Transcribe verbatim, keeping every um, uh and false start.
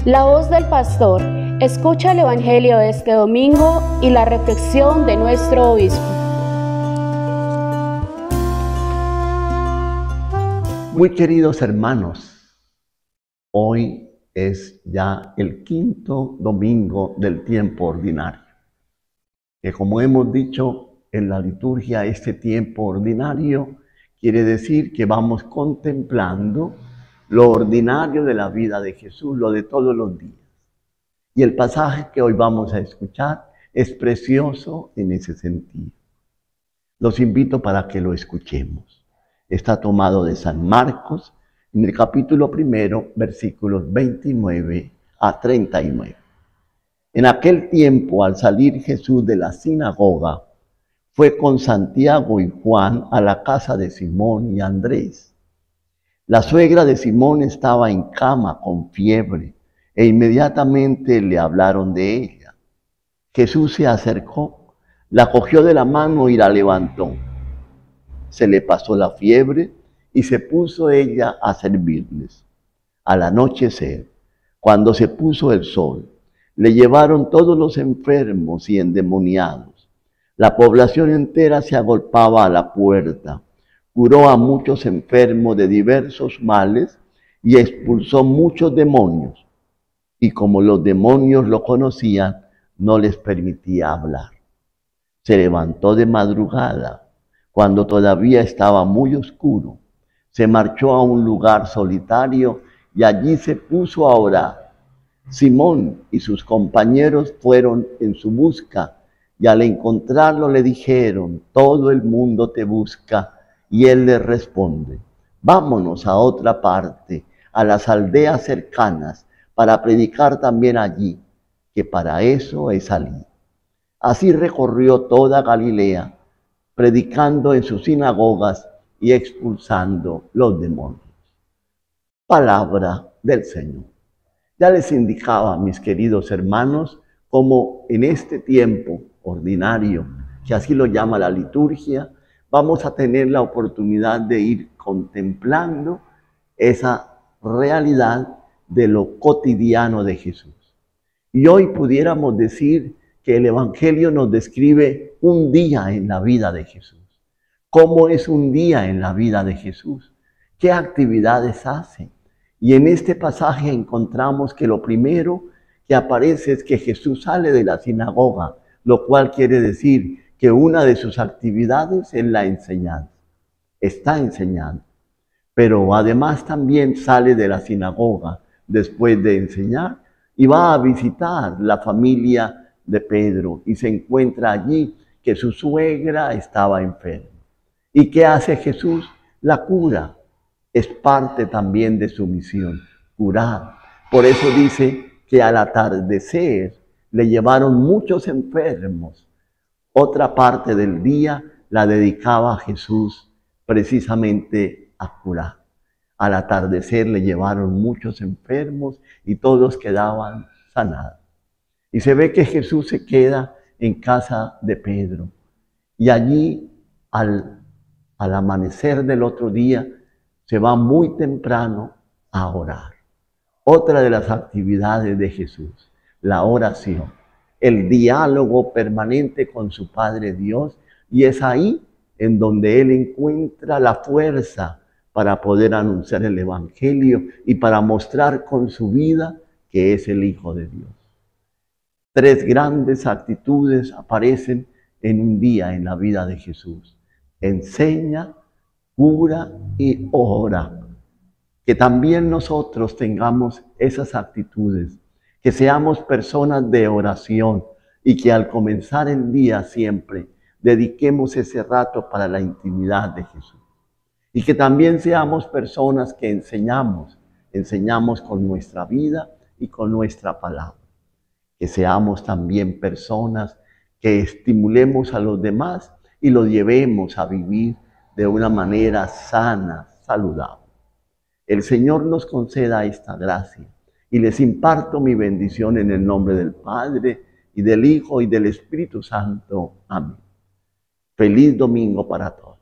La voz del pastor. Escucha el Evangelio de este domingo y la reflexión de nuestro obispo. Muy queridos hermanos, hoy es ya el quinto domingo del tiempo ordinario, que como hemos dicho en la liturgia, este tiempo ordinario quiere decir que vamos contemplando lo ordinario de la vida de Jesús, lo de todos los días. Y el pasaje que hoy vamos a escuchar es precioso en ese sentido. Los invito para que lo escuchemos. Está tomado de San Marcos, en el capítulo primero, versículos veintinueve a treinta y nueve. En aquel tiempo, al salir Jesús de la sinagoga, fue con Santiago y Juan a la casa de Simón y Andrés. La suegra de Simón estaba en cama con fiebre, e inmediatamente le hablaron de ella. Jesús se acercó, la cogió de la mano y la levantó. Se le pasó la fiebre y se puso ella a servirles. Al anochecer, cuando se puso el sol, le llevaron todos los enfermos y endemoniados. La población entera se agolpaba a la puerta. Curó a muchos enfermos de diversos males y expulsó muchos demonios. Y como los demonios lo conocían, no les permitía hablar. Se levantó de madrugada, cuando todavía estaba muy oscuro. Se marchó a un lugar solitario y allí se puso a orar. Simón y sus compañeros fueron en su busca y al encontrarlo le dijeron: todo el mundo te busca. Y él les responde: vámonos a otra parte, a las aldeas cercanas, para predicar también allí, que para eso he salido. Así recorrió toda Galilea, predicando en sus sinagogas y expulsando los demonios. Palabra del Señor. Ya les indicaba, mis queridos hermanos, cómo en este tiempo ordinario, que así lo llama la liturgia, vamos a tener la oportunidad de ir contemplando esa realidad de lo cotidiano de Jesús. Y hoy pudiéramos decir que el Evangelio nos describe un día en la vida de Jesús. ¿Cómo es un día en la vida de Jesús? ¿Qué actividades hace? Y en este pasaje encontramos que lo primero que aparece es que Jesús sale de la sinagoga, lo cual quiere decir que una de sus actividades es la enseñanza. Está enseñando. Pero además también sale de la sinagoga después de enseñar y va a visitar la familia de Pedro y se encuentra allí que su suegra estaba enferma. ¿Y qué hace Jesús? La cura. Es parte también de su misión, curar. Por eso dice que al atardecer le llevaron muchos enfermos. Otra parte del día la dedicaba a Jesús precisamente a curar. Al atardecer le llevaron muchos enfermos y todos quedaban sanados. Y se ve que Jesús se queda en casa de Pedro. Y allí, al, al amanecer del otro día, se va muy temprano a orar. Otra de las actividades de Jesús, la oración. El diálogo permanente con su Padre Dios, y es ahí en donde Él encuentra la fuerza para poder anunciar el Evangelio y para mostrar con su vida que es el Hijo de Dios. Tres grandes actitudes aparecen en un día en la vida de Jesús: enseña, cura y ora. Que también nosotros tengamos esas actitudes, que seamos personas de oración y que al comenzar el día siempre dediquemos ese rato para la intimidad de Jesús. Y que también seamos personas que enseñamos, enseñamos con nuestra vida y con nuestra palabra. Que seamos también personas que estimulemos a los demás y los llevemos a vivir de una manera sana, saludable. El Señor nos conceda esta gracia y les imparto mi bendición en el nombre del Padre y del Hijo y del Espíritu Santo. Amén. Feliz domingo para todos.